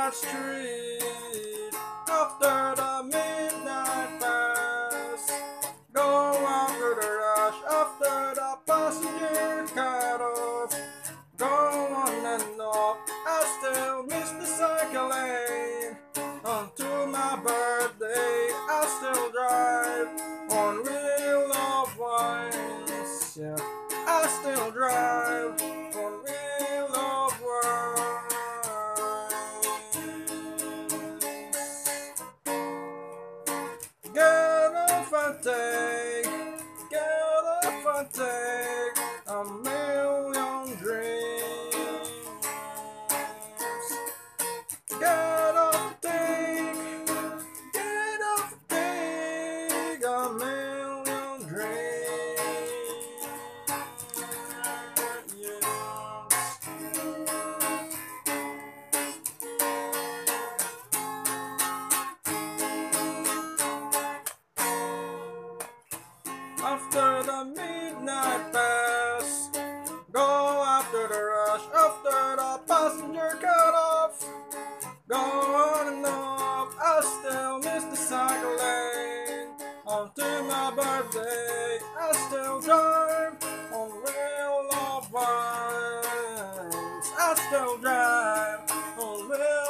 that street after the midnight pass. Go after the rush after the passenger cut off. Go on and off, I still miss the cycle lane. Unto my birthday, I still drive on wheel of wines. Yeah, I still drive on wheel of wines. Get off and take a million dreams. Get off, take a million dreams. Yes. After the midnight pass, go after the rush, after the passenger cut off. Go on and off, I still miss the cycle lane. Until my birthday, I still drive on wheel of wines. I still drive on wheel